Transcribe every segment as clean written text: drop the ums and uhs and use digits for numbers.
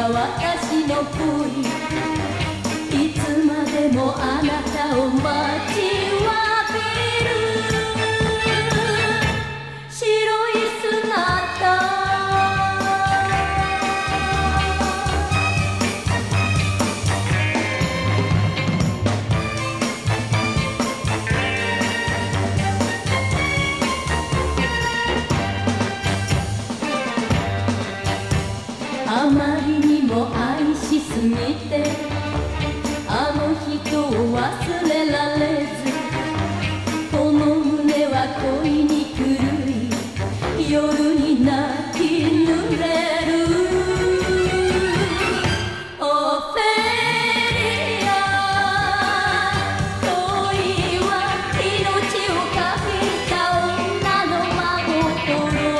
私の恋、いつまでもあなたを待ちわびる白い姿。あまりにも愛しすぎてあの人を忘れられず、この胸は恋に狂い夜に泣き濡れる。オフェリア、恋は命をかけた女の真心。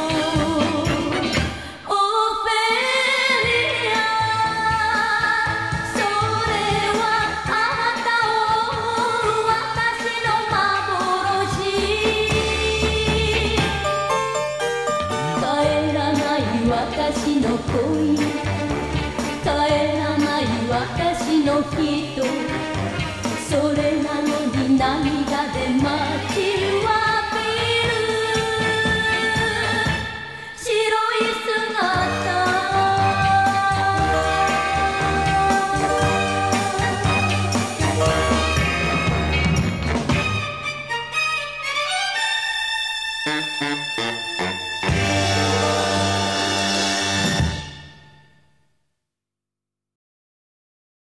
私の恋、帰らない私の人。